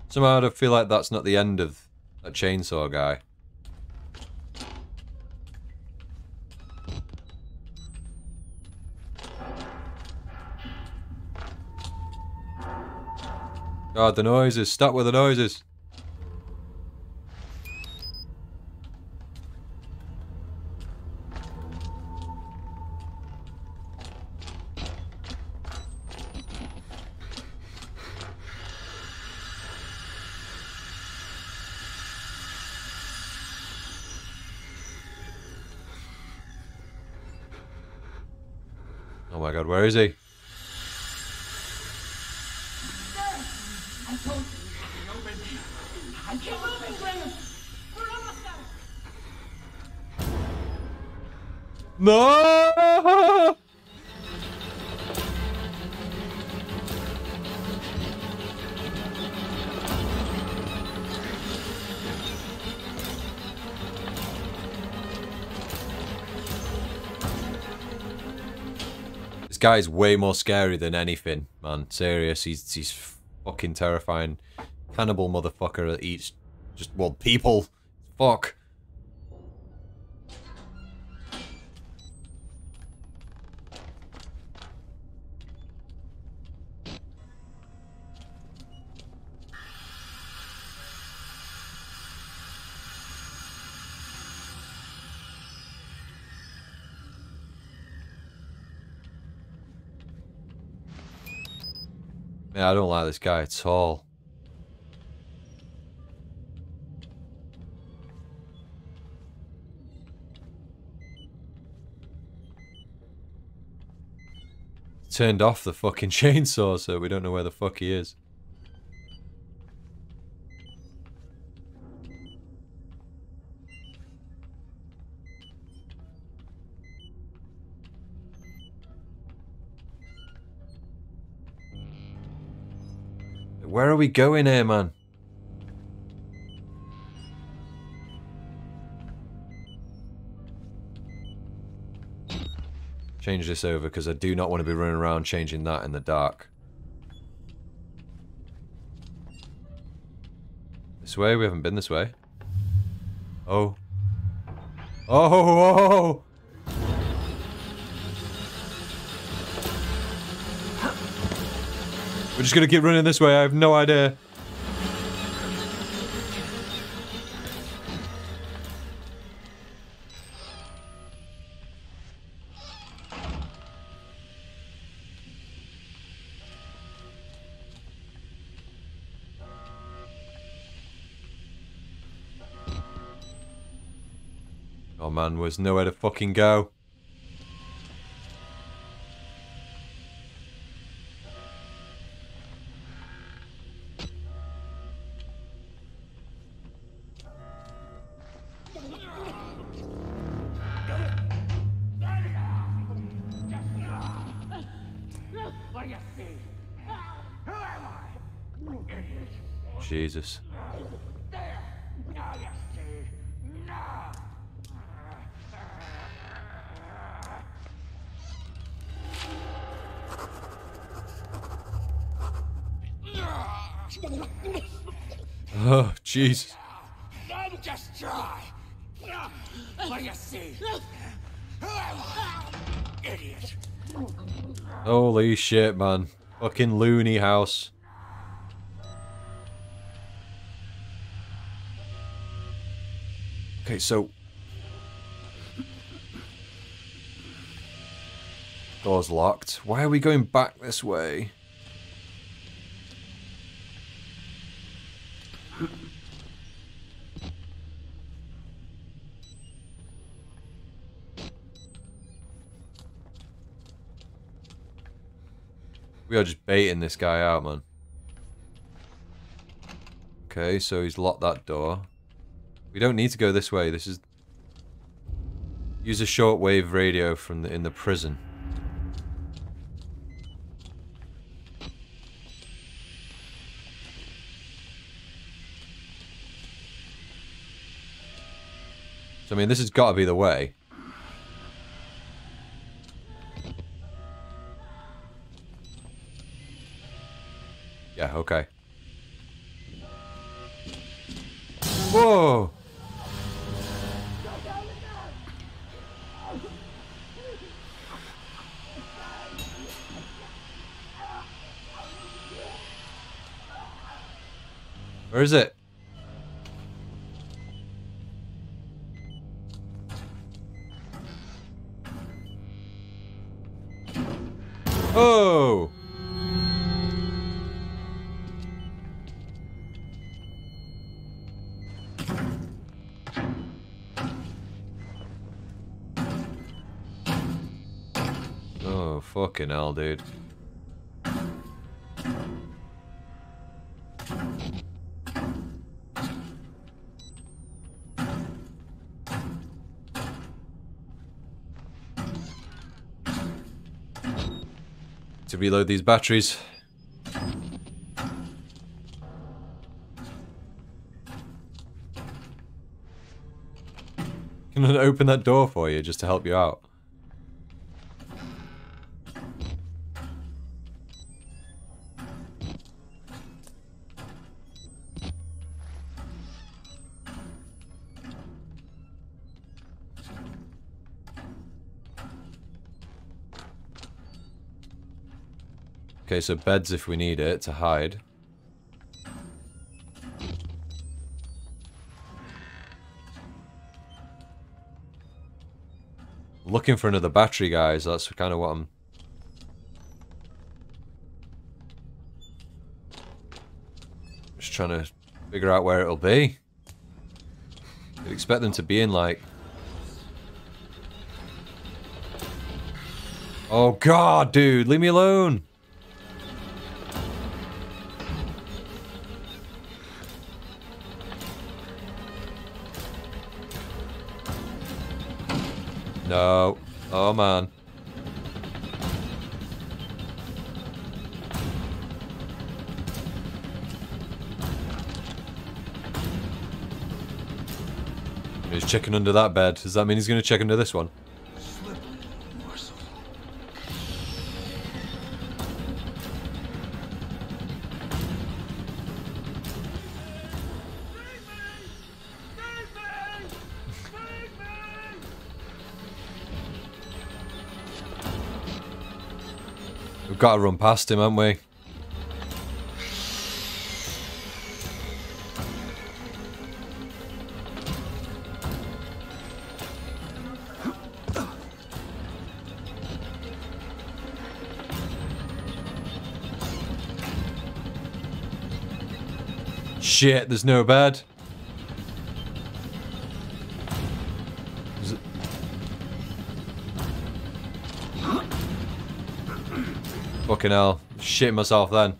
Somehow I feel like that's not the end of that chainsaw guy. God, the noises. Stop with the noises. Oh my god, where is he? No! This guy's way more scary than anything, man. Serious, he's fucking terrifying. Cannibal motherfucker that eats just, well, people. Fuck. Yeah, I don't like this guy at all. Turned off the fucking chainsaw, so we don't know where the fuck he is. Where are we going here, man? Change this over, because I do not want to be running around changing that in the dark. This way? We haven't been this way. Oh. Oh! We're just gonna keep running this way, I have no idea. Oh man, there's nowhere to fucking go. Jesus. Oh, Jesus. Just try. What do you see? Idiot. Holy shit, man. Fucking loony house. Okay, so... Door's locked. Why are we going back this way? We are just baiting this guy out, man. Okay, so he's locked that door. We don't need to go this way. This is... Use a shortwave radio from in the prison. So, I mean, this has got to be the way. Yeah, okay. Whoa! Where is it? Oh! Oh, fucking hell, dude. To reload these batteries. Can I open that door for you just to help you out? Okay, so beds if we need it to hide. Looking for another battery, guys. That's kind of what I'm... just trying to figure out where it'll be. I'd expect them to be in, like... oh god, dude, leave me alone! No. Oh man. He's checking under that bed. Does that mean he's going to check under this one? We've got to run past him, haven't we? Shit, there's no bed. Fucking hell. Shit myself then.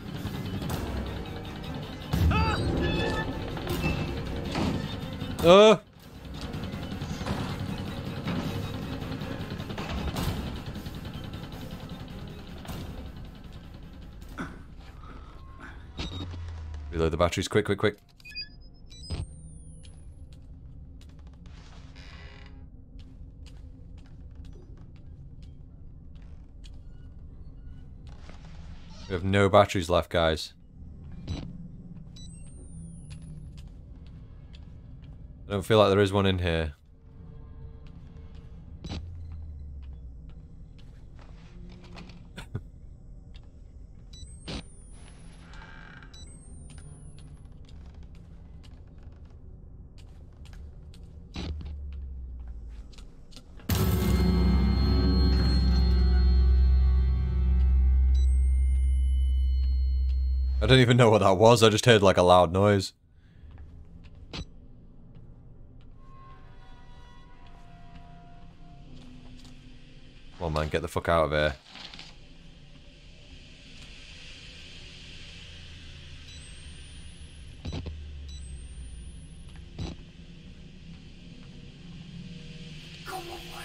Reload the batteries. Quick, quick, quick. We have no batteries left, guys. I don't feel like there is one in here. I don't even know what that was, I just heard like a loud noise. Come on man, get the fuck out of here. Go away.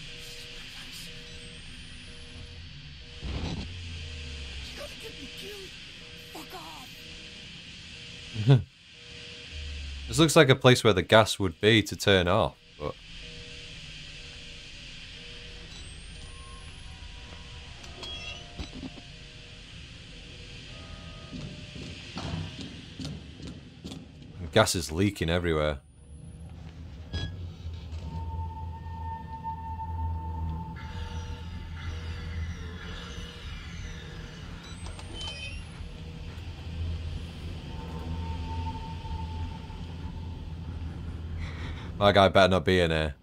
You're gonna get me killed. Fuck off. This looks like a place where the gas would be to turn off, but... gas is leaking everywhere. My guy better not be in here.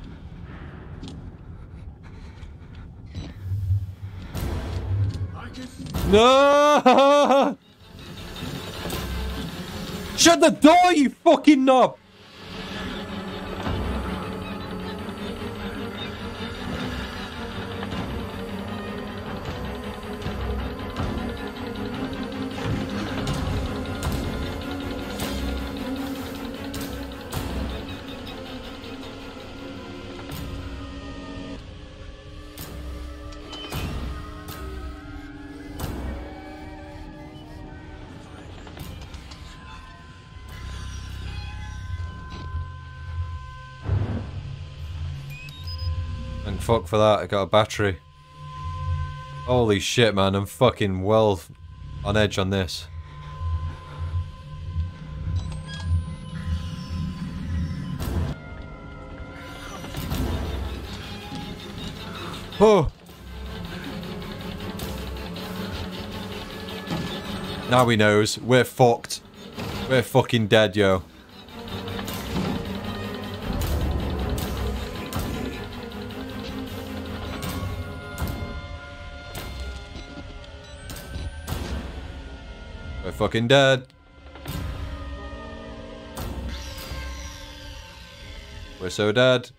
No! Shut the door, you fucking knob! And fuck for that, I got a battery. Holy shit, man, I'm fucking well on edge on this. Oh! Now he knows. We're fucked. We're fucking dead, yo. We're fucking dead. We're so dead.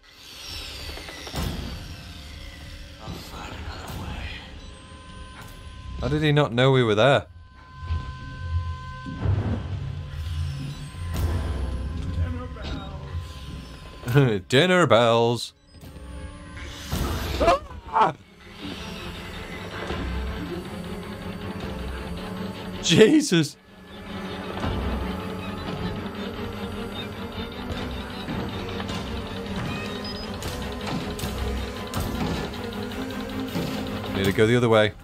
I'll find another way. How did he not know we were there? Dinner bells. Dinner bells. Ah! Jesus. Need to go the other way.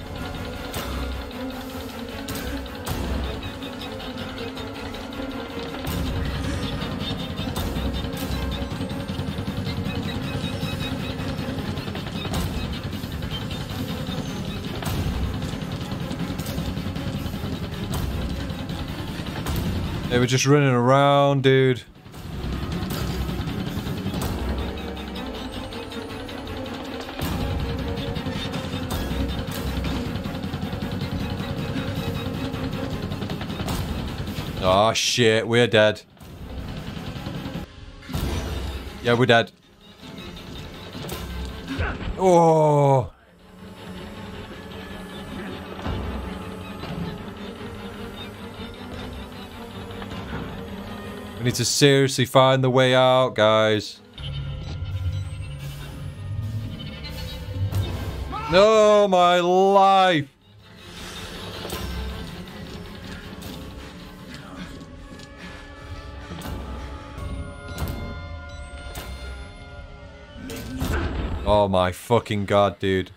They were just running around, dude. Oh shit, we're dead. Yeah, we're dead. Oh. We need to seriously find the way out, guys. No, my life. Oh my fucking god, dude.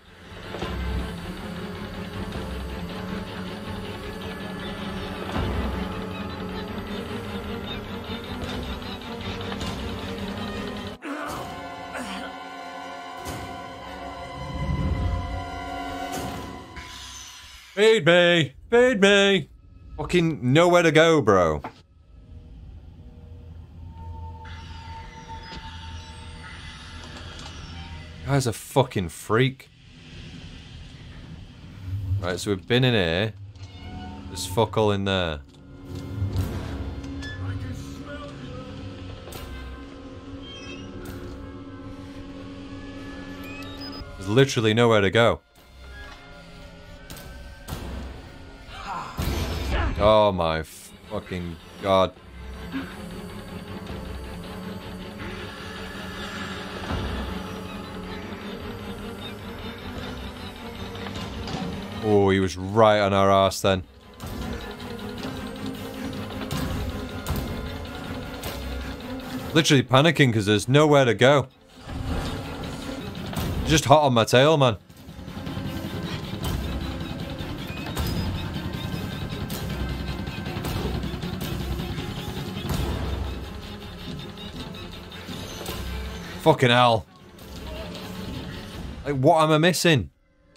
Feed me! Feed me! Fucking nowhere to go, bro. Guy's a fucking freak. Right, so we've been in here. There's fuck all in there. I can smell you. There's literally nowhere to go. Oh my fucking god. Oh, he was right on our ass then. Literally panicking because there's nowhere to go. Just hot on my tail, man. Fucking hell. Like, what am I missing?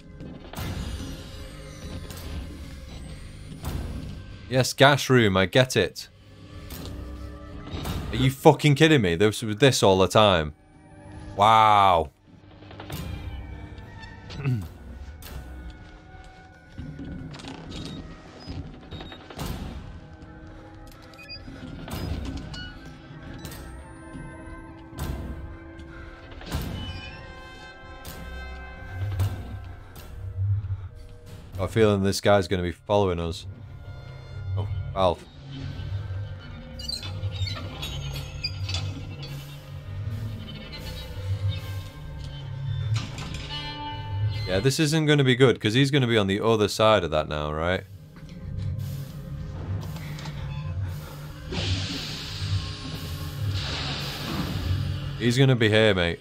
Yes, gas room, I get it. Are you fucking kidding me? This was this all the time. Wow. I have a feeling this guy's going to be following us. Oh, valve. Yeah, this isn't going to be good, because he's going to be on the other side of that now, right? He's going to be here, mate.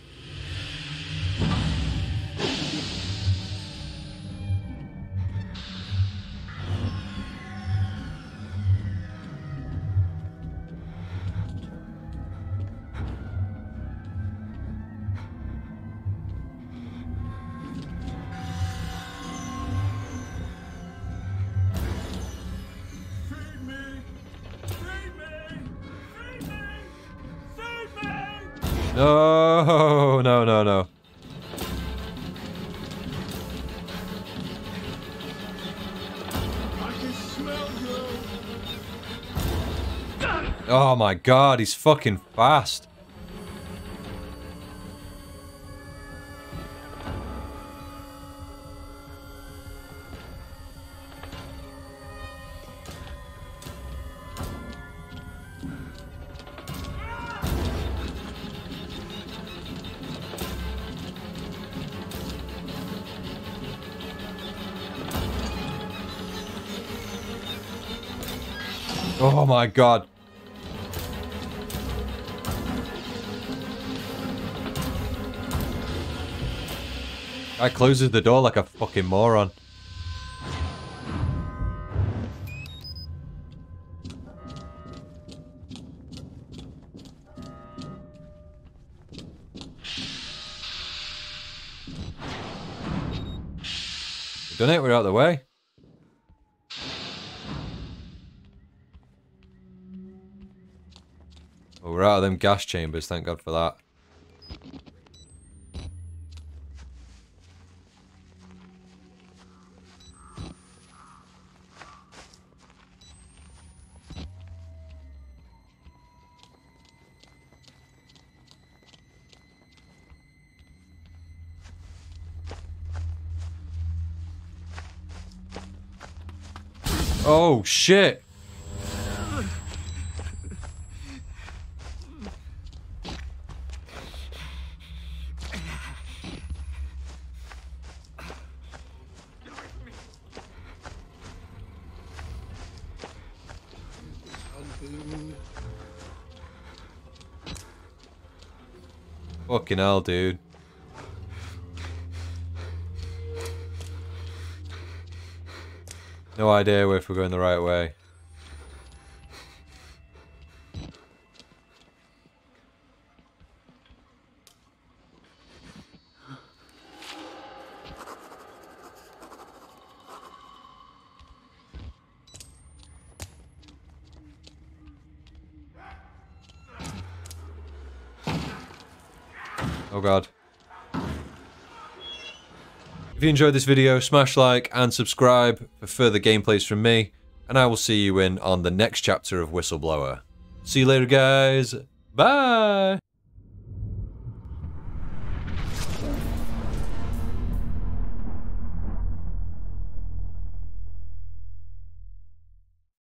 No, no, no, no. I can smell you. Oh my god, he's fucking fast. Oh my god. Guy closes the door like a fucking moron. We've done it, we're out of the way. Well, we're out of them gas chambers, thank God for that. Oh shit! Fucking hell, dude. No idea if we're going the right way. Oh god. If you enjoyed this video, smash like and subscribe for further gameplays from me, and I will see you on the next chapter of Whistleblower. See you later, guys. Bye!